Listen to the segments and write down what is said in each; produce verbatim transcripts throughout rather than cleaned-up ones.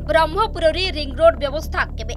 Brahmapur ring road व्यवस्था केबे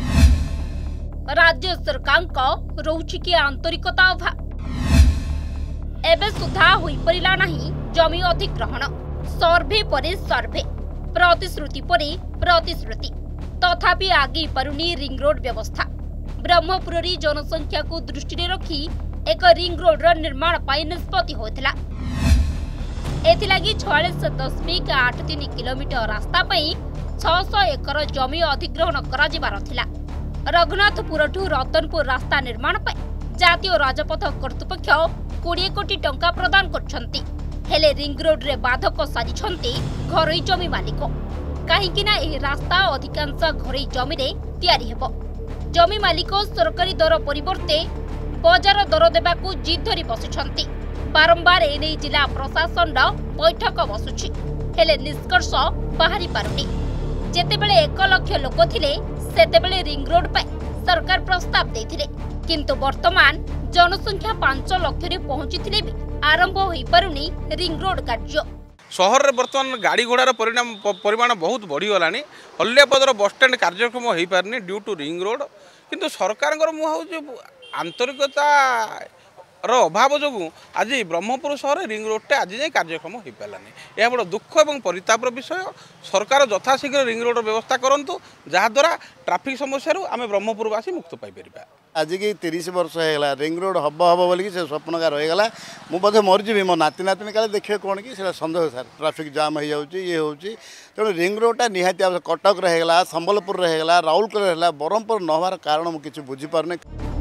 राज्य सरकार रोची कि आंतरिकता अभाव एबे सुधा होई परिला नहीं जमी अधिग्रहण सर्वे परे सर्वे प्रतिश्रुति परे प्रतिश्रुति तथापि आगे पारुनी रिंग रोड व्यवस्था ब्रह्मपुर जनसंख्या को दृष्टि रखी एक रिंग रोड रो निर्माण पाई निष्पत्ति होइथिला एथिलागी छियालीस दशमिक आठ तीन किलोमीटर रास्ता पाई छह सौ एकर जमी अधिग्रहण करा जिबार थिला रघुनाथपुर ठू रतनपुर रास्ता निर्माण पाई जातीय राजपथ कर्तृपक्ष बीस कोटी टंका प्रदान करछंती हेले रिंग रोड रे बाधक साजिछंती घरोई जमी मालिक काहेकि ना एही रास्ता अधिकांश घरोई जमी रे तयारी हेबो जमी मालिक सरकारी दर परिवर्ते बजार दर देबाकू जिद धरी बसिछंती बारंबार एने जिला प्रशासन बैठक बसुछि हेले निष्कर्ष बाहरी पारुनी जेतेबेले एक लाख लोक थिले सेतेबेले रिंग रोड पे सरकार प्रस्ताव देथिले किंतु वर्तमान जनसंख्या पांच लाख रे पहुंचीथिले भी आरंभ होई पारुनी रिंग रोड कार्य सहर रे वर्तमान गाड़ी घोड़ार परिणाम परिमाण बहुत बढ़ी गलानी हल्लियापदर बस स्टैंड कार्यक्रम हो पारनी ड्यू टू रिंग रोड किंतु सरकार मुझे आंतरिकता रो अभाव जो आज ब्रह्मपुर सहर रिंग रोड आज जाए कार्यक्रम हो पारानी यह बड़ दुख और परितापर विषय सरकार यथाशीघ्र रिंग रोड व्यवस्था करूँ जहाद्वारा ट्राफिक समस्या आम ब्रह्मपुरवासी मुक्त पाइपर आज की तीस वर्ष होगा रिंग रोड हम हम बोलिक से स्वप्नकार रहीगला मुझे बोधे मरीजी मो नाती नातनी काले देखिए कौन कि सन्देह सर ट्राफिक जाम हो जाऊँगी ये हूँ तेणु रिंग रोडटा निहाती कटक रहेगा संबलपुर रहेगा राउरकेला रहेगा ब्रह्मपुर नहबार कारण मुझे किसी बुझीपारे।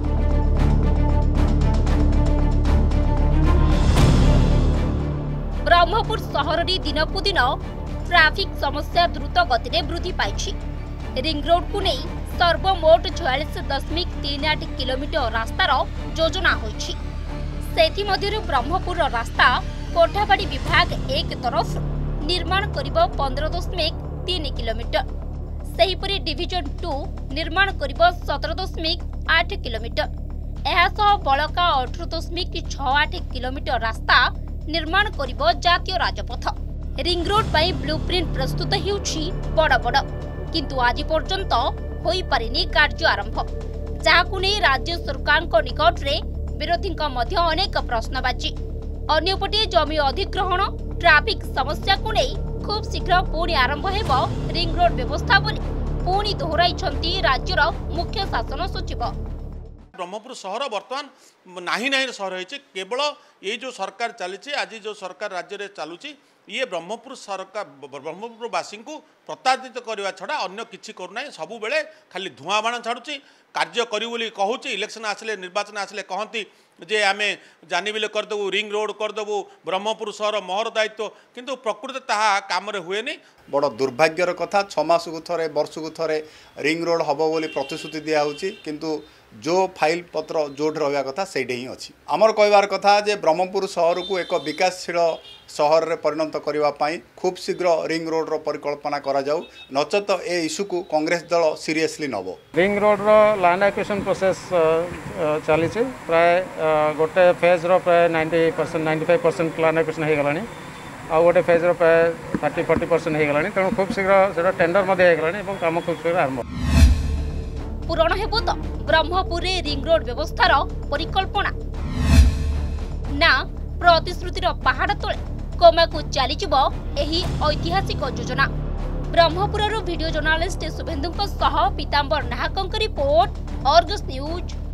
ब्रह्मपुर सहर दिनकू दिन ट्राफिक समस्या द्रुत गति में वृद्धि पाई रिंग रोड को नहीं सर्वमोट छियालीस दशमिक तीन आठ किलोमीटर रास्तार योजना होइछि सेथि मध्यरु ब्रह्मपुर रास्ता कोठाबाड़ी विभाग एक तरफ निर्माण करिबो पंद्रह दशमिक तीन किलोमीटर सेहिपरि डिविजन टू निर्माण करिबो सत्रह दशमिक आठ किलोमीटर एहासह बलका अठारह दशमिक छह आठ किलोमीटर रास्ता निर्माण करिबो जातीय राजपथ रिंग रोड पाई ब्लूप्रिंट प्रस्तुत हेउछि बड़ बड़ किंतु आज पर्यंत होई पारिनी कार्य आरंभ जहाकु नै राज्य सरकार निकट रे विरोधी मध्य अनेक प्रश्नबाची अन्यपटे जमी अधिग्रहण ट्राफिक समस्या को नै खूब शीघ्र पुणी आरंभ हेबो रिंग रोड व्यवस्था बोली पुणी दोहराइछंती राज्यर मुख्य शासन सचिव। ब्रह्मपुर सहर बर्तमान नाही नाही सहर होइछे केवल ये जो सरकार चली आज जो सरकार राज्य में चलुची ये ब्रह्मपुर सरकार ब्रह्मपुरवासी को प्रताड़ित करने छड़ा अन्य किसी करूना सबु बेले खाली धुआं बाण छाड़ुची कार्य करी कहूँ इलेक्शन आसले निर्वाचन आसले कहती जे आम जानिबिले करदेबू रिंग रोड करदेबू ब्रह्मपुर सहर मोहर दायित्व किंतु प्रकृति ताहा काम हुए नहीं बड़ दुर्भाग्यर कथा छमास को थे वर्ष को थे रिंग रोड हम बोली प्रतिश्रुति दिखाई किंतु जो फाइल पत्र जो रहा कथा से ही अच्छी आमर कहबार कथा जे ब्रह्मपुर सहर को एक विकासशील सहर रे परिणत करने खूब शीघ्र रिंग रोड रो परिकल्पना करा जाऊ नचेत ए इश्यू को कांग्रेस दल सीरियसली नब रिंग रोड रो लैंड एक्विजिशन प्रोसेस चली प्राय गोटे फेज रो प्राय ninety percent ninety five percent plan acquisition हो गलानी आ गोटे फेज रो प्राय थर्टी फोर्टी परसेंट हो गलानी तेणु खूब शीघ्र से टेंडर हो गलानी काम खूब शीघ्र आरंभ पूरण हेबो तो ब्रह्मपुर रिंग रोड व्यवस्थार परिकल्पना ना प्रतिश्रुतिर पहाड़ तले कमाकू चलीजिबो एही ऐतिहासिक योजना। ब्रह्मपुरर वीडियो जर्नलिस्ट शुभेन्दु पीताम्बर नाहकंक रिपोर्ट अर्गस न्यूज।